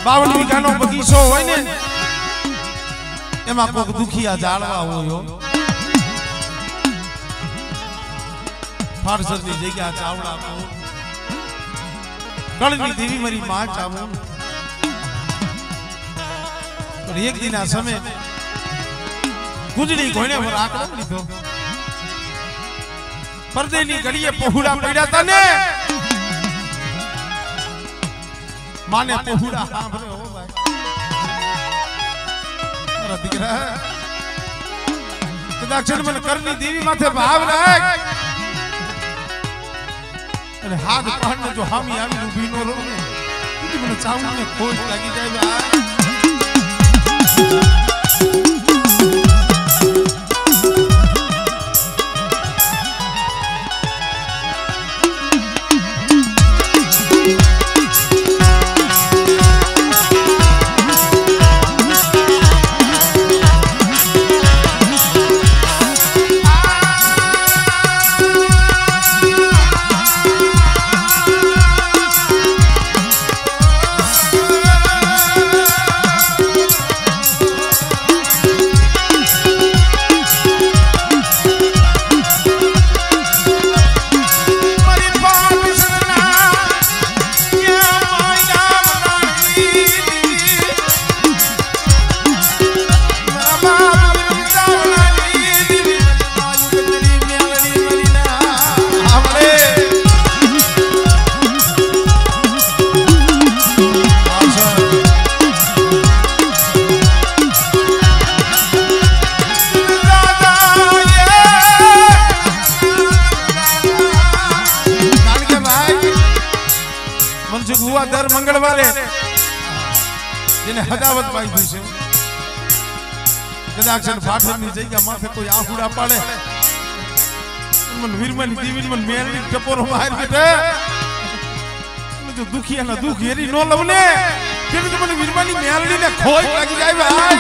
52 વીઘાનો બગીચો હોય ને એમાં કોક દુખિયા જાળવા હોય ફારસરની જગ્યા ચાવડા ગળની દેવી મારી માં ચામું પણ એક દિન આ સમય ગુજરી ઘોણે પર આકડો લીધો પરદેની ઘડીએ પહોળા પડ્યા તા ને माने पहुड़ा सांभरे हो भाई मेरा दिखरा तो दक्षिण मन करनी देवी माथे भाव राख अरे हाथ पहनने जो हामी आवी उभी नो रो ने तुझे मन चाहूं ने खोज लगी जाए भाई दर मंगलवारे जेने हदावत पाई थी छे कदाक्षण फाठनी जग्या माथे कोई आहुड़ा पाड़े मन वीरमन दीवी मन मेलनी टपोरो बाहर बेटे जो दुखिया ना दुख हेरी नो लवने तेरे तो मन वीरमनी मेलनी ने खोज लगी जाए भाई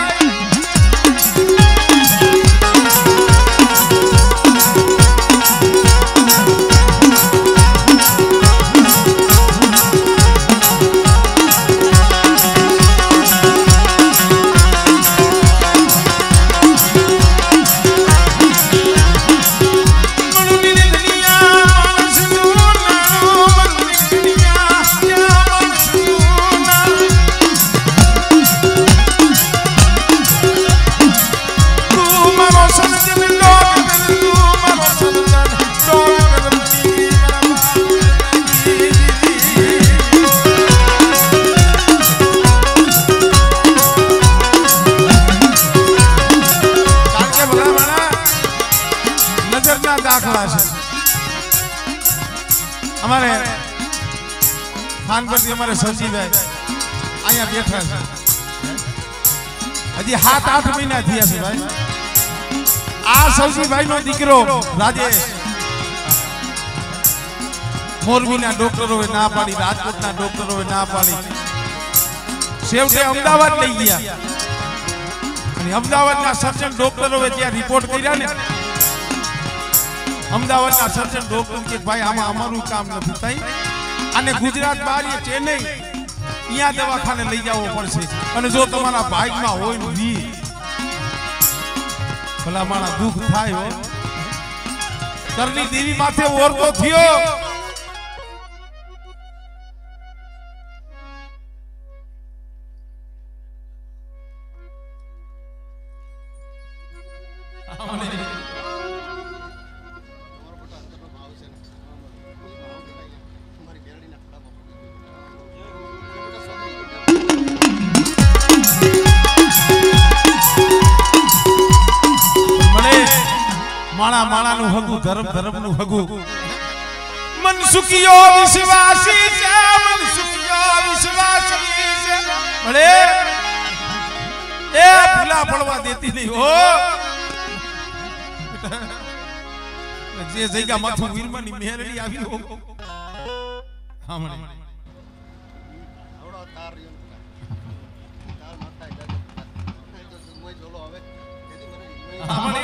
हमारे खान पर हमारे सची भाई आया बैठा है हजी 7-8 महीना थी है भाई आ सची भाई नो दीकरो राजेश मोरबी ना डॉक्टरों ना पाड़ी राजकोट ना डॉक्टरों ना पाड़ी सेवटे अमदावाद लई गया અને અમદાવાદ ના સર્જન ડોક્ટરોએ ત્યાં રિપોર્ટ કર્યા ને અમદાવાદ ના સર્જન ડોક્ટર કે ભાઈ આમાં અમારું કામ નથી થઈ અને ગુજરાત બહાર એ ચેન્નઈ અહીંયા દવાખાને લઈ જવો પડશે અને જો તમારા ભાગમાં હોય ને વી ભલા મારા દુખ થાય હો કરની દેવી માથે ઓરતો થયો माणा माणा नु हगु धर्म धर्म नु हगु मन सुखियो विश्वासी से मन सुखियो विश्वासी से बड़े ए भूला पड़वा देती नहीं हो जे जगह माथो वीरमनी मेहरड़ी आवी हो हमणे आवडो तार रियो तार माथा जो मोय जोलो आवे તેથી મને हमणे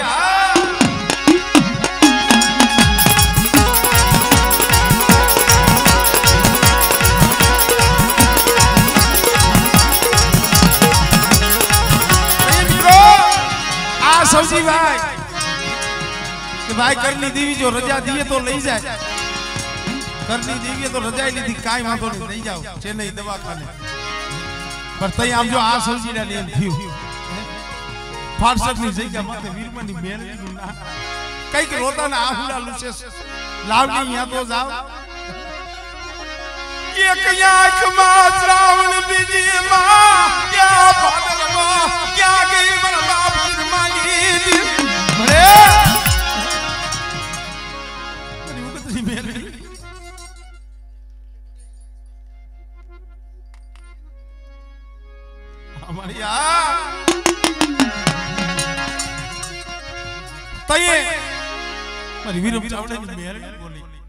डोसी भाई कि भाई करनी देवी जो रजा दिए तो ले जाए करनी देवी तो रजा ही ली काई वांधो नहीं जाओ चेन्नई दवाखाने पर तई आम जो आ सोची ना नेम थी फारसत ની જગ્યા માથે વીરમની મેલડી નું નામ કઈક રોતા ના આહુડા લુસે લાવડી યા તો જાવ એક આંખ માં શ્રાવણ બીજી માં ક્યાં બાદલ માં ક્યાં ગઈ મર બાપ વીરમાની ભરે અરે ઉગતની મેલડી हमारी तये मारी वीरम चावड़े की मेहर बोली